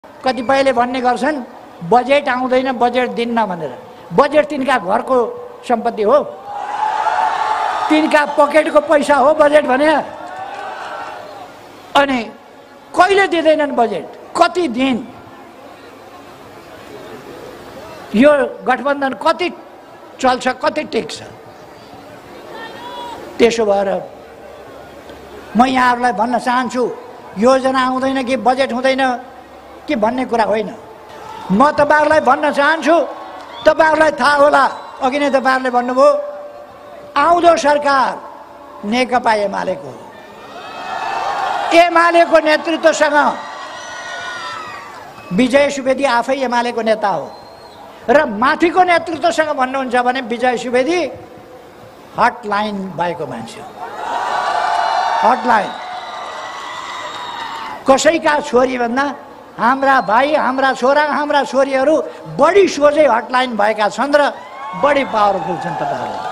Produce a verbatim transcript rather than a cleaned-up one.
कतिपयले भन्ने गर्छन् बजेट आउँदैन बजेट दिन्न भनेर। बजेट तिनका घरको सम्पत्ति हो, तिनका पकेटको पैसा हो बजेट भने। अनि कहिले दिँदैनन् बजेट, कति दिन? यो गठबन्धन कति चल्छ, कति टेक्छ? त्यसो भएर म यहाँहरूलाई भन्न चाहन्छु, योजना आउँदैन कि बजेट हुँदैन कि भन्ने कुरा होइन। म तपाईँहरूलाई भन्न चाहन्छु, तपाईँहरूलाई थाहा होला, अघि नै तपाईँहरूले भन्नुभयो आउँदो सरकार नेकपा एमालेको हो। एमालेको नेतृत्वसँग विजय सुवेदी आफै एमालेको नेता हो र माथिको नेतृत्वसँग भन्नुहुन्छ भने विजय सुवेदी हटलाइन भएको मान्छे हो। हटलाइन कसैका छोरी भन्दा हाम्रा भाइ, हाम्रा छोरा, हाम्रा छोरीहरू बढी सोझै हटलाइन भएका छन् र बढी पावरफुल छन्। तपाईँहरू